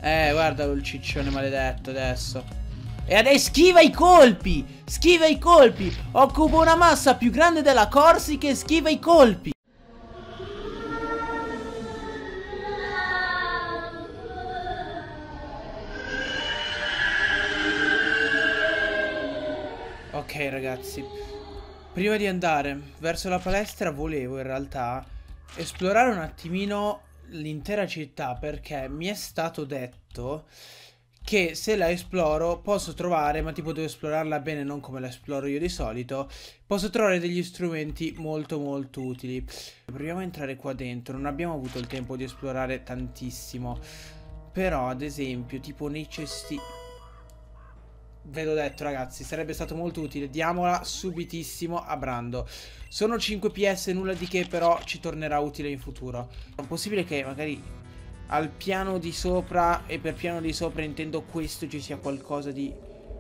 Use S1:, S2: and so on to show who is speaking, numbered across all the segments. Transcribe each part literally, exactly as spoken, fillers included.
S1: Eh, guardalo il ciccione maledetto adesso. E adesso schiva i colpi! Schiva i colpi! Occupa una massa più grande della Corsi che schiva i colpi! Ok ragazzi, prima di andare verso la palestra volevo in realtà esplorare un attimino l'intera città, perché mi è stato detto che se la esploro posso trovare, ma tipo devo esplorarla bene, non come la esploro io di solito, posso trovare degli strumenti molto molto utili. Proviamo a entrare qua dentro, non abbiamo avuto il tempo di esplorare tantissimo, però ad esempio tipo nei cesti... Ve l'ho detto ragazzi, sarebbe stato molto utile. Diamola subitissimo a Brando. Sono cinque P S, nulla di che, però ci tornerà utile in futuro. È possibile che magari al piano di sopra, e per piano di sopra intendo questo, ci sia qualcosa di...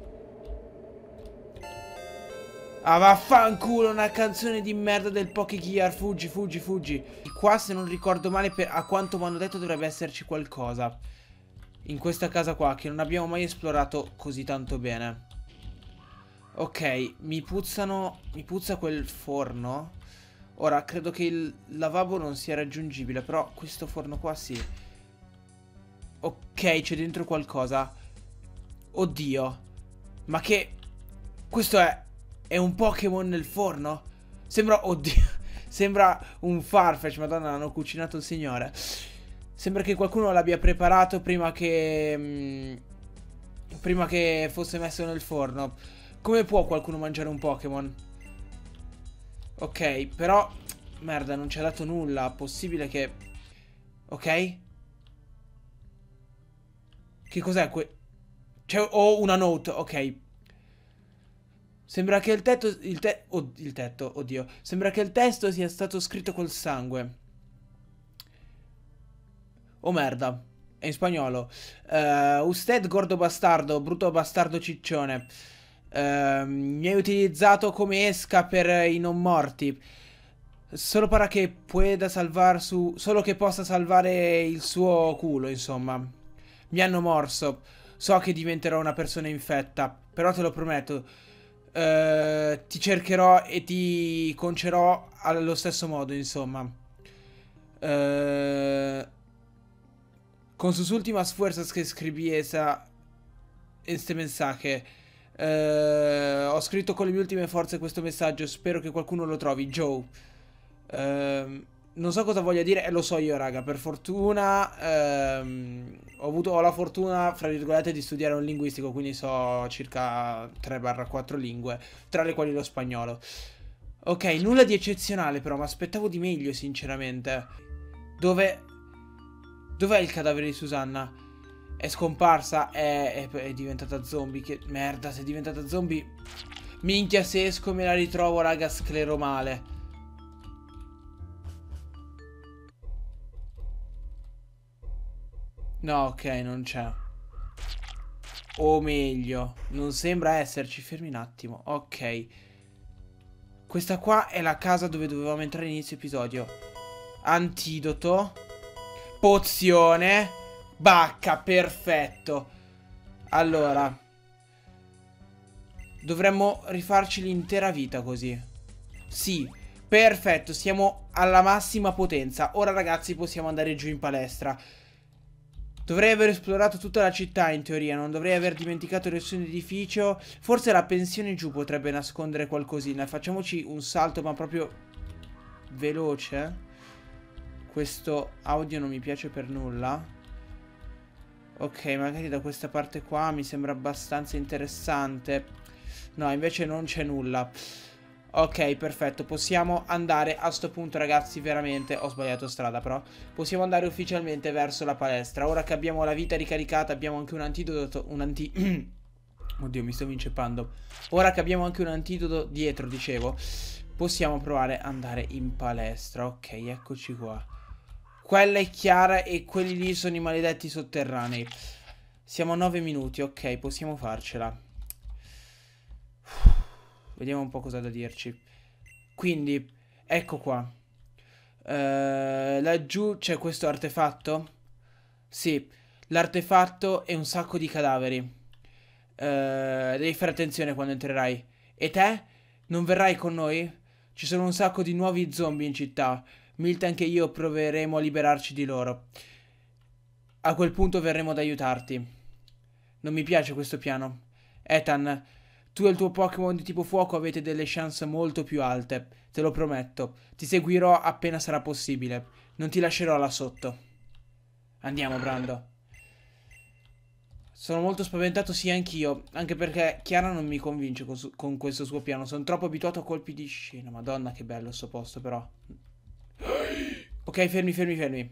S1: Ah vaffanculo, una canzone di merda del Pokégear. Fuggi, fuggi, fuggi. Qua se non ricordo male, per... a quanto mi hanno detto dovrebbe esserci qualcosa in questa casa qua che non abbiamo mai esplorato così tanto bene. Ok, mi puzzano... Mi puzza quel forno. Ora, credo che il lavabo non sia raggiungibile, però questo forno qua sì. Ok, c'è dentro qualcosa. Oddio. Ma che... Questo è... È un Pokémon nel forno? Sembra... Oddio. Sembra un Farfetch. Madonna, hanno cucinato il signore. Sembra che qualcuno l'abbia preparato prima che... Mh, prima che fosse messo nel forno. Come può qualcuno mangiare un Pokémon? Ok, però... Merda, non ci ha dato nulla. Possibile che... Ok? Che cos'è que... C'è... Oh, una note, ok. Sembra che il tetto... Il, te... oh, il tetto, oddio. Sembra che il testo sia stato scritto col sangue. Oh merda, è in spagnolo. uh, Usted gordo bastardo, brutto bastardo ciccione, uh, mi hai utilizzato come esca per i non morti. Solo para che pueda salvar su... Solo che possa salvare il suo culo, insomma. Mi hanno morso. So che diventerò una persona infetta, però te lo prometto. uh, Ti cercherò e ti concerò allo stesso modo, insomma. Ehm... Con sus últimas fuerzas que escribí esa, este mensaje. Uh, ho scritto con le mie ultime forze questo messaggio. Spero che qualcuno lo trovi. Joe. Uh, non so cosa voglia dire. E lo so io, raga. Per fortuna uh, ho avuto ho la fortuna, fra virgolette, di studiare un linguistico. Quindi so circa tre quattro lingue, tra le quali lo spagnolo. Ok, nulla di eccezionale però. Mi aspettavo di meglio, sinceramente. Dove... Dov'è il cadavere di Susanna? È scomparsa? È, è, è diventata zombie. Che merda, se è diventata zombie. Minchia, se esco me la ritrovo, raga, sclero male. No, ok, non c'è. O meglio, non sembra esserci. Fermi un attimo. Ok. Questa qua è la casa dove dovevamo entrare inizio episodio. Antidoto. Pozione. Bacca, perfetto. Allora, dovremmo rifarci l'intera vita così. Sì, perfetto, siamo alla massima potenza. Ora ragazzi possiamo andare giù in palestra. Dovrei aver esplorato tutta la città in teoria. Non dovrei aver dimenticato nessun edificio. Forse la pensione giù potrebbe nascondere qualcosina. Facciamoci un salto ma proprio veloce. Questo audio non mi piace per nulla. Ok, magari da questa parte qua mi sembra abbastanza interessante. No, invece non c'è nulla. Ok, perfetto. Possiamo andare a sto punto, ragazzi, veramente. Ho sbagliato strada, però. Possiamo andare ufficialmente verso la palestra. Ora che abbiamo la vita ricaricata, abbiamo anche un antidoto. Un anti... Oddio, mi sto inceppando. Ora che abbiamo anche un antidoto dietro, dicevo, possiamo provare ad andare in palestra. Ok, eccoci qua. Quella è chiara e quelli lì sono i maledetti sotterranei. Siamo a nove minuti, ok, possiamo farcela. Vediamo un po' cosa da dirci. Quindi, ecco qua. Uh, laggiù c'è questo artefatto? Sì. l'artefatto e un sacco di cadaveri. Uh, devi fare attenzione quando entrerai. E te? Non verrai con noi? Ci sono un sacco di nuovi zombie in città. Milton e io proveremo a liberarci di loro. A quel punto verremo ad aiutarti. Non mi piace questo piano. Ethan, tu e il tuo Pokémon di tipo fuoco avete delle chance molto più alte. Te lo prometto. Ti seguirò appena sarà possibile. Non ti lascerò là sotto. Andiamo, Brando. Sono molto spaventato, sì, anch'io. Anche perché Chiara non mi convince con, con questo suo piano. Sono troppo abituato a colpi di scena. Madonna, che bello sto posto, però. Ok, fermi, fermi, fermi.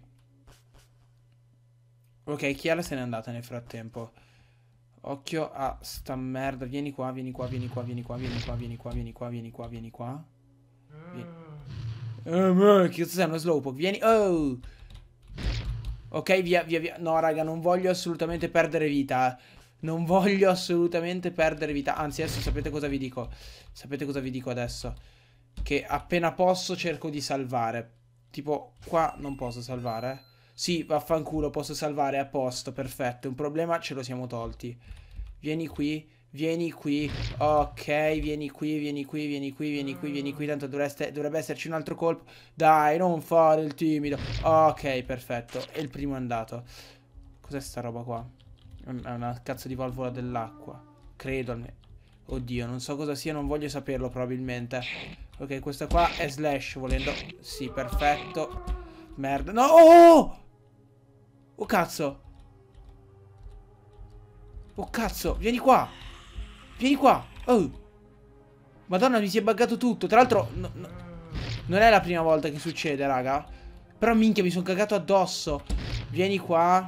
S1: Ok, Chiara se n'è andata nel frattempo. Occhio a sta merda. Vieni qua, vieni qua, vieni qua, vieni qua, vieni qua, vieni qua, vieni qua, vieni qua, vieni qua. Vieni. Oh, che cos'è uno slowpoke? Vieni. Oh. Ok, via, via, via. No, raga, non voglio assolutamente perdere vita. Non voglio assolutamente perdere vita. Anzi, adesso sapete cosa vi dico? Sapete cosa vi dico adesso? Che appena posso cerco di salvare. Tipo, qua non posso salvare. Sì, vaffanculo, posso salvare, a posto, perfetto. Un problema ce lo siamo tolti. Vieni qui, vieni qui. Ok, vieni qui, vieni qui, vieni qui, vieni qui, vieni qui. Tanto dovreste, dovrebbe esserci un altro colpo. Dai, non fare il timido. Ok, perfetto. E il primo è andato. Cos'è sta roba qua? È una cazzo di valvola dell'acqua. Credo almeno. Oddio, non so cosa sia, non voglio saperlo probabilmente. Ok, questa qua è slash, volendo. Sì, perfetto. Merda. No! Oh! Oh cazzo. Oh cazzo, vieni qua. Vieni qua. Oh. Madonna, mi si è buggato tutto. Tra l'altro no, no, non è la prima volta che succede, raga. Però minchia, mi sono cagato addosso. Vieni qua.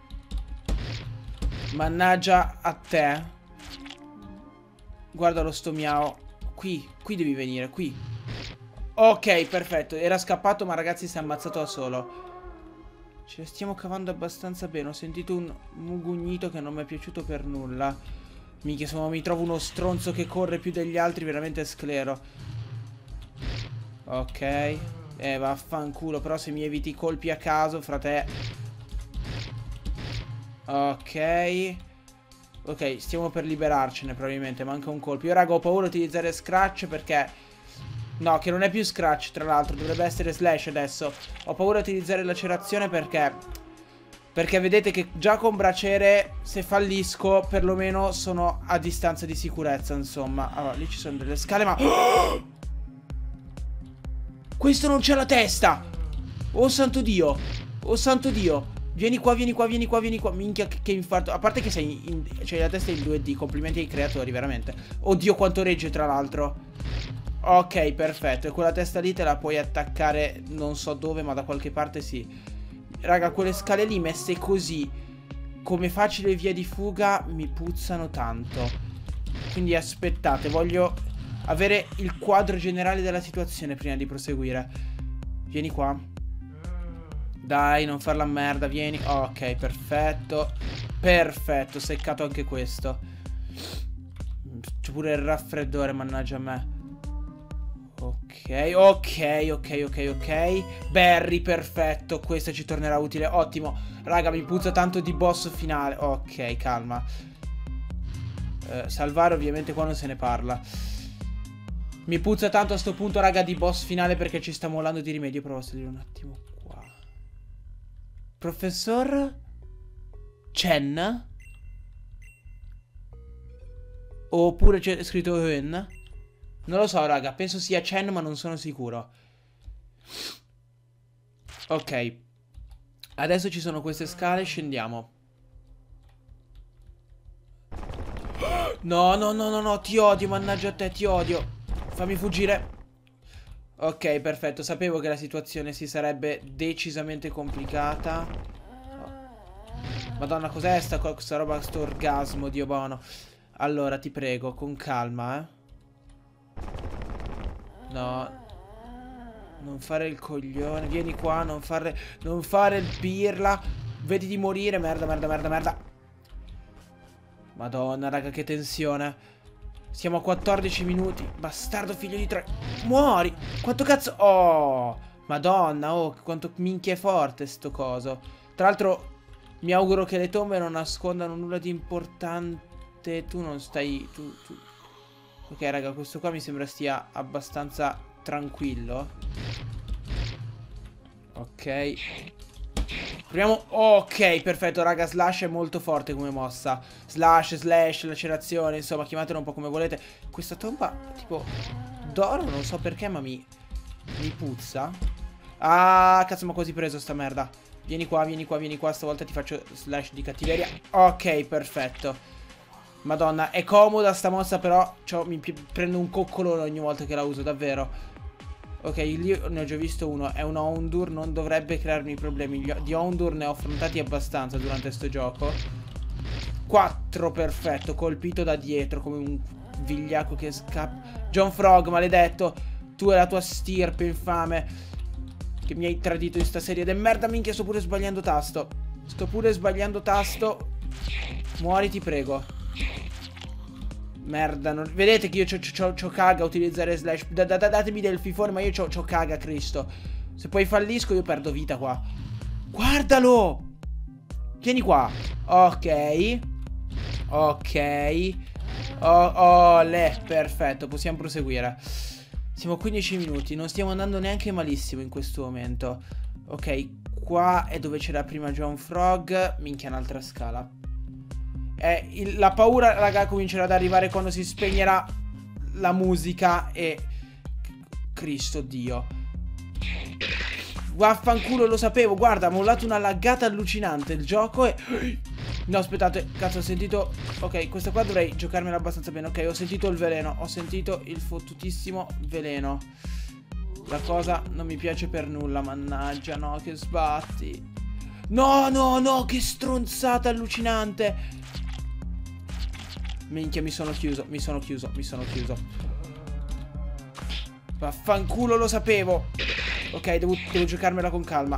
S1: Mannaggia a te. Guardalo sto miao. Qui, qui devi venire, qui. Ok, perfetto. Era scappato, ma ragazzi si è ammazzato da solo. Ce la stiamo cavando abbastanza bene. Ho sentito un mugugnito che non mi è piaciuto per nulla. Minchia, se mi trovo uno stronzo che corre più degli altri, veramente sclero. Ok. Eh, vaffanculo. Però se mi eviti i colpi a caso, frate. Ok. Ok, stiamo per liberarcene probabilmente. Manca un colpo. Io, raga, ho paura di utilizzare Scratch perché... No, che non è più Scratch, tra l'altro. Dovrebbe essere Slash adesso. Ho paura di utilizzare lacerazione perché... Perché vedete che già con Braciere, se fallisco, perlomeno sono a distanza di sicurezza, insomma. Allora, lì ci sono delle scale, ma... Questo non c'ha la testa! Oh santo Dio! Oh santo Dio! Vieni qua, vieni qua, vieni qua, vieni qua. Minchia, che, che infarto. A parte che sei in... Cioè, la testa è in due D. Complimenti ai creatori, veramente. Oddio, quanto regge, tra l'altro. Ok, perfetto. E quella testa lì te la puoi attaccare non so dove, ma da qualche parte sì. Raga, quelle scale lì messe così, come facile via di fuga, mi puzzano tanto. Quindi aspettate, voglio avere il quadro generale della situazione prima di proseguire. Vieni qua. Dai, non farla merda, vieni. Ok, perfetto. Perfetto, seccato anche questo. C'è pure il raffreddore, mannaggia a me. Ok, ok, ok, ok, ok. Berry, perfetto. Questa ci tornerà utile. Ottimo. Raga, mi puzza tanto di boss finale. Ok, calma. eh, Salvare ovviamente qua non se ne parla. Mi puzza tanto a sto punto, raga, di boss finale perché ci sta mollando di rimedio. Provo a salire un attimo qua. Professor Chen? Oppure c'è scritto Eun? Non lo so, raga, penso sia Chen, ma non sono sicuro. Ok. Adesso ci sono queste scale, scendiamo. No, no, no, no, no, ti odio, mannaggia a te, ti odio. Fammi fuggire. Ok, perfetto, sapevo che la situazione si sarebbe decisamente complicata. Madonna, cos'è sta, questa roba, sto orgasmo, Dio buono. Allora, ti prego, con calma, eh. No. Non fare il coglione. Vieni qua, non fare Non fare il pirla. Vedi di morire. Merda, merda, merda, merda. Madonna, raga, che tensione. Siamo a quattordici minuti. Bastardo figlio di tre. Muori. Quanto cazzo. Oh, Madonna, oh, quanto minchia è forte sto coso. Tra l'altro Mi auguro che le tombe non nascondano nulla di importante. Tu non stai... Tu, tu... Ok, raga, questo qua mi sembra stia abbastanza tranquillo. Ok. Proviamo. Ok, perfetto, raga. Slash è molto forte come mossa. Slash, slash, lacerazione. Insomma, chiamatelo un po' come volete. Questa tomba, tipo, d'oro, non so perché, ma mi... Mi puzza. Ah, cazzo, mi ha quasi preso sta merda. Vieni qua, vieni qua, vieni qua. Stavolta ti faccio slash di cattiveria. Ok, perfetto. Madonna, è comoda sta mossa, però mi prendo un coccolone ogni volta che la uso, davvero. Ok, lì ne ho già visto uno. È un Houndour, non dovrebbe crearmi problemi. Di Houndour ne ho affrontati abbastanza durante sto gioco. quattro, perfetto. Colpito da dietro come un vigliacco che scappa. John Frog, maledetto. Tu e la tua stirpe infame che mi hai tradito in sta serie de merda. Minchia, sto pure sbagliando tasto. Sto pure sbagliando tasto. Muori, ti prego. Merda, non... vedete che io c'ho caga a utilizzare slash. Da, da, datemi del fifone, ma io c'ho caga, Cristo. Se poi fallisco io perdo vita qua. Guardalo. Vieni qua. Ok. Ok. Oh, oh, le. Perfetto, possiamo proseguire. Siamo a quindici minuti. Non stiamo andando neanche malissimo in questo momento. Ok, qua è dove c'era prima John Frog. Minchia, un'altra scala. Eh, il, la paura, raga, comincerà ad arrivare quando si spegnerà la musica e... Cristo Dio. Vaffanculo, lo sapevo. Guarda, ha mollato una laggata allucinante il gioco e... No, aspettate, cazzo, ho sentito... Ok, questa qua dovrei giocarmela abbastanza bene. Ok, ho sentito il veleno. Ho sentito il fottutissimo veleno. La cosa non mi piace per nulla, mannaggia, no, che sbatti. No, no, no, che stronzata allucinante. Minchia, mi sono chiuso, mi sono chiuso, mi sono chiuso. Vaffanculo, lo sapevo. Ok, devo, devo giocarmela con calma.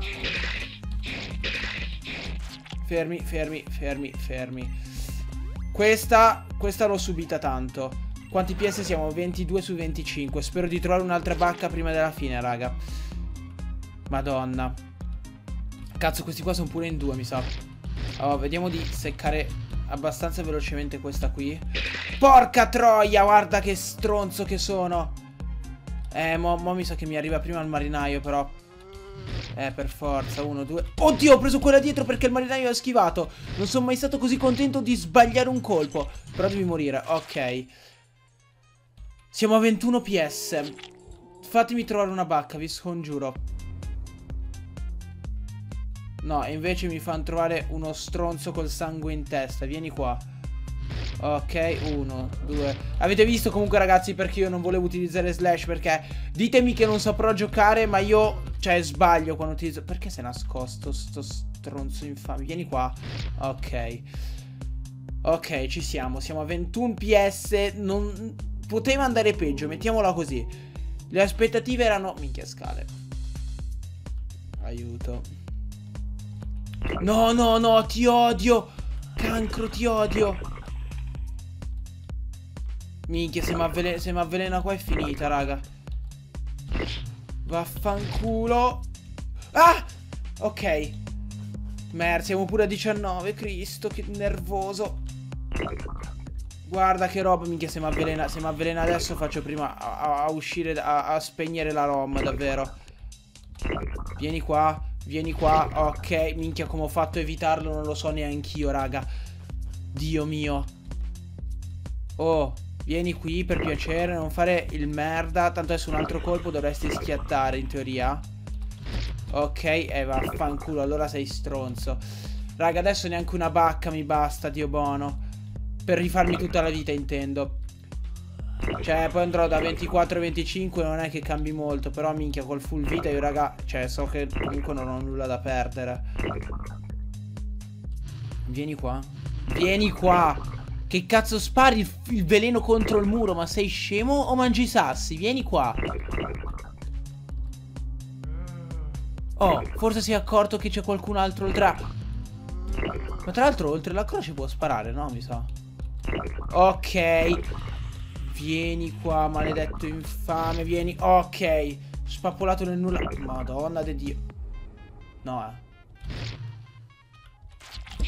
S1: Fermi, fermi, fermi, fermi. Questa, questa l'ho subita tanto. Quanti P S siamo? ventidue su venticinque. Spero di trovare un'altra bacca prima della fine, raga. Madonna. Cazzo, questi qua sono pure in due, mi sa. Oh, vediamo di seccare abbastanza velocemente questa qui. Porca troia, guarda che stronzo che sono. Eh, mo, mo mi sa che mi arriva prima il marinaio, però. Eh, per forza, uno, due. Oddio, ho preso quella dietro perché il marinaio ha schivato. Non sono mai stato così contento di sbagliare un colpo. Però devi morire, ok. Siamo a ventuno P S. Fatemi trovare una bacca, vi scongiuro. No, e invece mi fanno trovare uno stronzo col sangue in testa. Vieni qua. Ok, uno, due. Avete visto comunque, ragazzi, perché io non volevo utilizzare slash? Perché ditemi che non saprò giocare, ma io, cioè, sbaglio quando utilizzo. Perché sei nascosto sto stronzo infame? Vieni qua. Ok. Ok, ci siamo. Siamo a ventuno P S. Non... Poteva andare peggio, mettiamola così. Le aspettative erano... Minchia, scale. Aiuto. No, no, no, ti odio. Cancro, ti odio. Minchia, se mi avvelena, se mi avvelena qua è finita, raga. Vaffanculo. Ah! Ok. Merda, siamo pure a diciannove. Cristo, che nervoso. Guarda che roba, minchia, se mi avvelena, se mi avvelena adesso faccio prima a, a uscire, a, a spegnere la ROM, davvero. Vieni qua, vieni qua. Ok, minchia, come ho fatto a evitarlo non lo so neanch'io, raga. Dio mio. Oh, vieni qui per piacere, non fare il merda. Tanto adesso un altro colpo dovresti schiattare in teoria. Ok, e eh, vaffanculo, allora sei stronzo. Raga, adesso neanche una bacca mi basta, Dio buono. Per rifarmi tutta la vita, intendo. Cioè, poi andrò da ventiquattro a venticinque, non è che cambi molto. Però, minchia, col full vita io, raga, cioè, so che comunque non ho nulla da perdere. Vieni qua. Vieni qua. Che cazzo spari il, il veleno contro il muro? Ma sei scemo o mangi i sassi? Vieni qua. Oh, forse si è accorto che c'è qualcun altro oltre a... Ma tra l'altro oltre la croce può sparare, no? Mi sa. Ok. Vieni qua, maledetto infame, vieni. Ok. Spappolato nel nulla. Madonna di Dio. No, eh.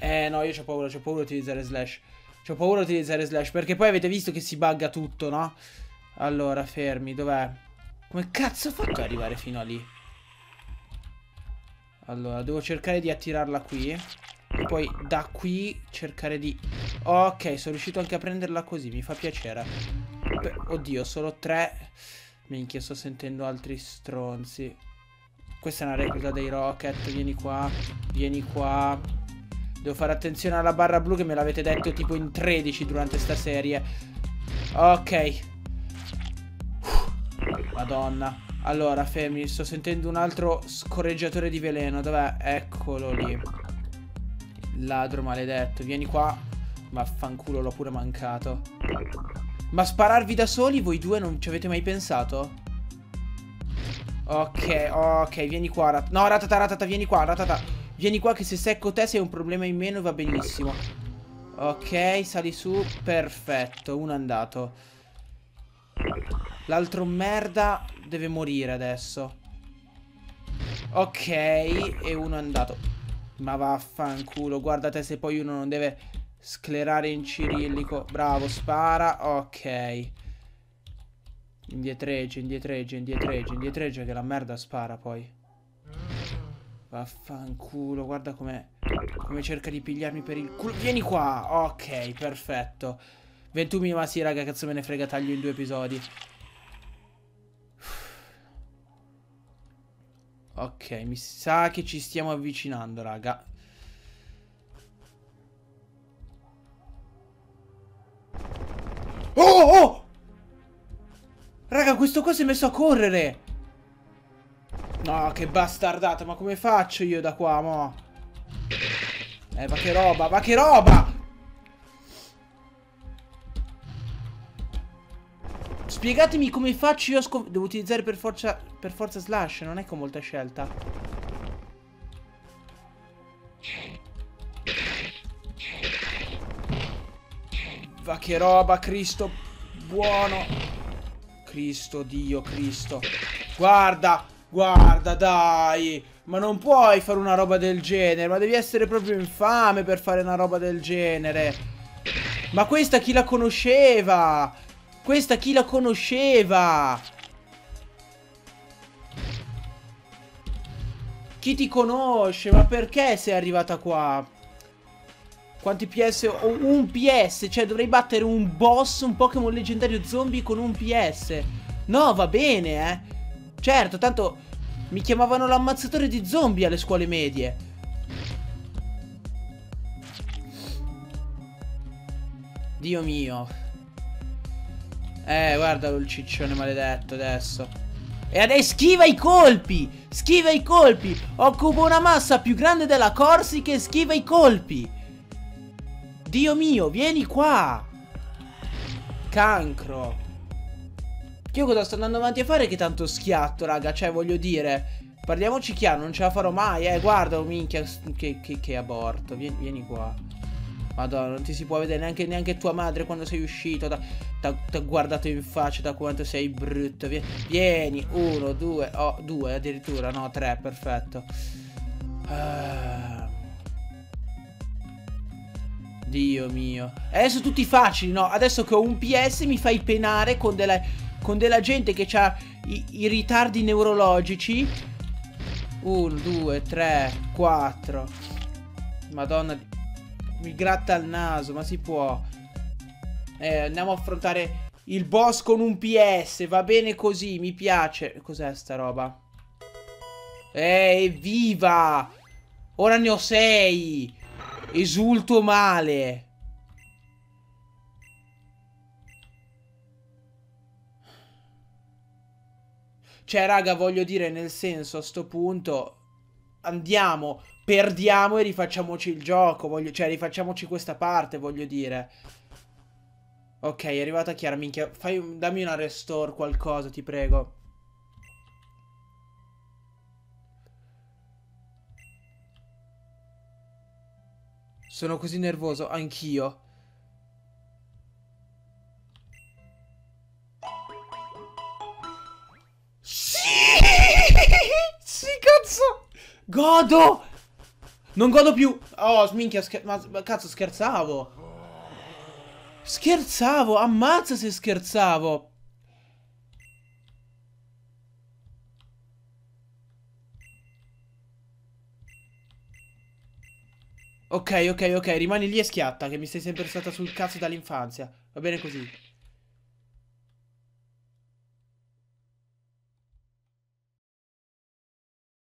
S1: Eh no, io c'ho paura, c'ho paura di utilizzare slash. C'ho paura di utilizzare slash, perché poi avete visto che si bugga tutto, no? Allora, fermi, dov'è? Come cazzo ho fatto ad arrivare fino a lì? Allora, devo cercare di attirarla qui. E poi da qui cercare di... Ok, sono riuscito anche a prenderla così, mi fa piacere. Beh, oddio, solo tre. Minchia, sto sentendo altri stronzi. Questa è una recluta dei Rocket, vieni qua, vieni qua. Devo fare attenzione alla barra blu che me l'avete detto tipo in tredici durante sta serie. Ok. Madonna. Allora, fermi, sto sentendo un altro scorreggiatore di veleno. Dov'è? Eccolo lì. Ladro maledetto, vieni qua. Vaffanculo, l'ho pure mancato. Ma spararvi da soli voi due non ci avete mai pensato? Ok, ok, vieni qua rat No, ratata, ratata, vieni qua, ratata. Vieni qua che se secco te sei un problema in meno e va benissimo. Ok, sali su, perfetto, uno è andato. L'altro merda deve morire adesso. Ok, e uno è andato. Ma vaffanculo, guardate se poi uno non deve sclerare in cirillico. Bravo, spara, ok. Indietreggia, indietreggia, indietreggia, indietreggia che la merda spara poi. Vaffanculo, guarda come come cerca di pigliarmi per il culo. Vieni qua, ok, perfetto. ventuno, ma sì raga, cazzo me ne frega, taglio in due episodi. Ok, mi sa che ci stiamo avvicinando, raga. Oh, oh! Raga, questo qua si è messo a correre. No, che bastardata, ma come faccio io da qua, mo? Eh, ma che roba, ma che roba! Spiegatemi come faccio io a scop... Devo utilizzare per forza, per forza slash, non è con molta scelta. Va che roba, Cristo buono. Cristo Dio, Cristo. Guarda, guarda, dai. Ma non puoi fare una roba del genere. Ma devi essere proprio infame per fare una roba del genere. Ma questa chi la conosceva? Questa chi la conosceva? Chi ti conosce? Ma perché sei arrivata qua? Quanti P S? Ho un P S. Cioè dovrei battere un boss, un Pokémon leggendario zombie con un P S. No, va bene, eh. Certo, tanto mi chiamavano l'ammazzatore di zombie alle scuole medie. Dio mio. Eh, guardalo il ciccione maledetto adesso. E adesso schiva i colpi. Schiva i colpi. Occupa una massa più grande della Corsi che schiva i colpi. Dio mio, vieni qua. Cancro. Io cosa sto andando avanti a fare che tanto schiatto, raga? Cioè, voglio dire, parliamoci chiaro, non ce la farò mai, eh. Guarda, oh, minchia, che, che, che aborto. Vieni, vieni qua. Madonna, non ti si può vedere neanche, neanche tua madre quando sei uscito. Ti ha guardato in faccia da quanto sei brutto. Vieni, vieni. Uno, due, oh, due addirittura. No, tre, perfetto. Ah. Dio mio. Adesso tutti facili, no? Adesso che ho un P S mi fai penare con della, con della gente che ha i, i ritardi neurologici. Uno, due, tre, quattro. Madonna. Mi gratta il naso, ma si può. Eh, andiamo a affrontare il boss con un P S. Va bene così, mi piace. Cos'è sta roba? Eh, evviva! Ora ne ho sei. Esulto male. Cioè, raga, voglio dire, nel senso, a sto punto andiamo, perdiamo e rifacciamoci il gioco, voglio, cioè rifacciamoci questa parte, voglio dire. Ok, è arrivata Chiara, minchia, fai un, dammi una restore, qualcosa, ti prego. Sono così nervoso, anch'io. Sì! Sì, cazzo! Godo! Non godo più. Oh, minchia, scher ma, ma cazzo, scherzavo. Scherzavo, ammazza se scherzavo. Ok, ok, ok, rimani lì e schiatta, che mi sei sempre stata sul cazzo dall'infanzia. Va bene così.